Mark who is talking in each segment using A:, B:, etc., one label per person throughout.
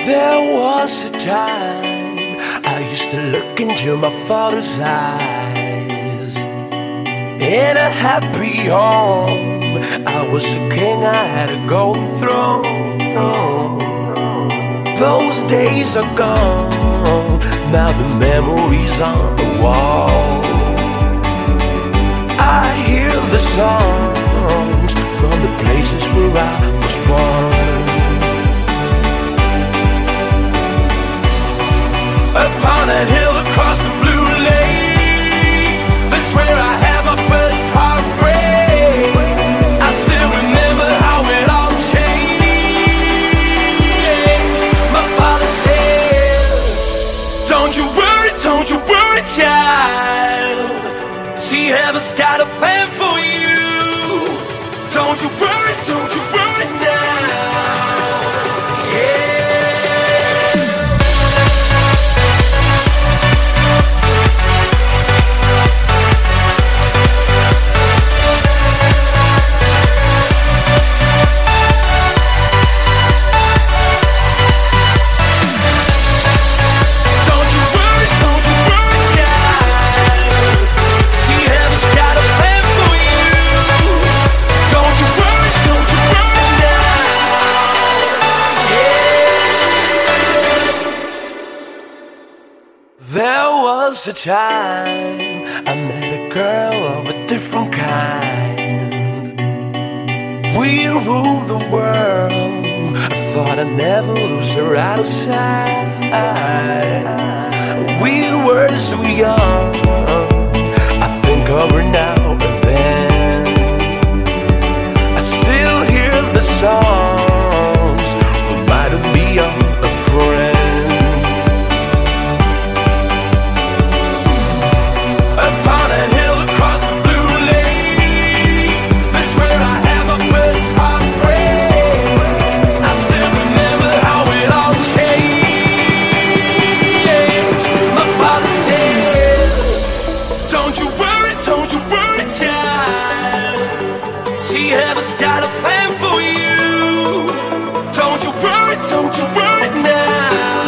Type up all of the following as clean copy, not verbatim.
A: There was a time I used to look into my father's eyes. In a happy home, I was a king, I had a golden throne. Those days are gone, now the memories on the wall. I hear the songs from the places where I was born. Upon a hill across the blue lake, that's where I had my first heartbreak. I still remember how it all changed. My father said, don't you worry, child. See, heaven's got a plan for you. Don't you worry now. There was a time I met a girl of a different kind. We ruled the world, I thought I'd never lose her out of sight. We were so young, I think of her now and then. I still hear the songs, reminding me of a friend. See, heaven's got a plan for you. Don't you worry now.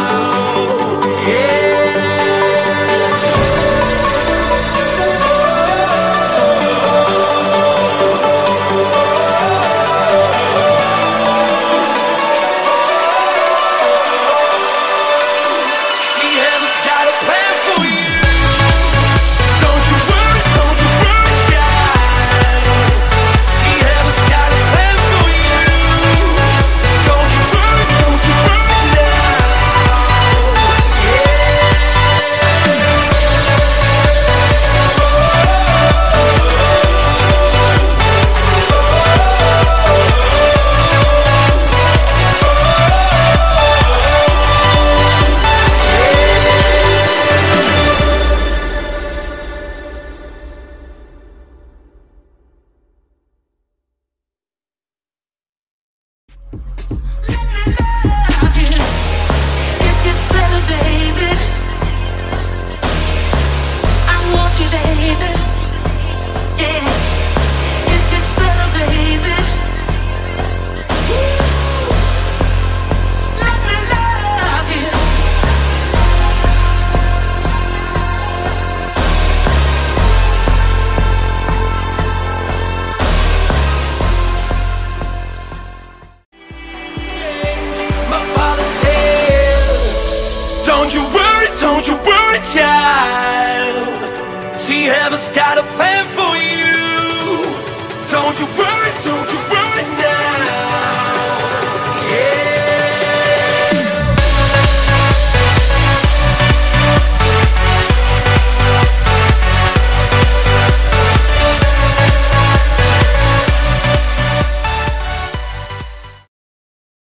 A: Don't you worry, child. See, heaven's got a plan for you. Don't you worry.